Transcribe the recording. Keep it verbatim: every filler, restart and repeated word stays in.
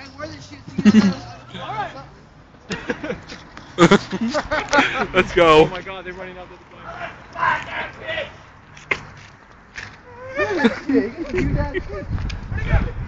Let's go. Oh my god, they're running out to the point. Look at that shit. You can do that shit.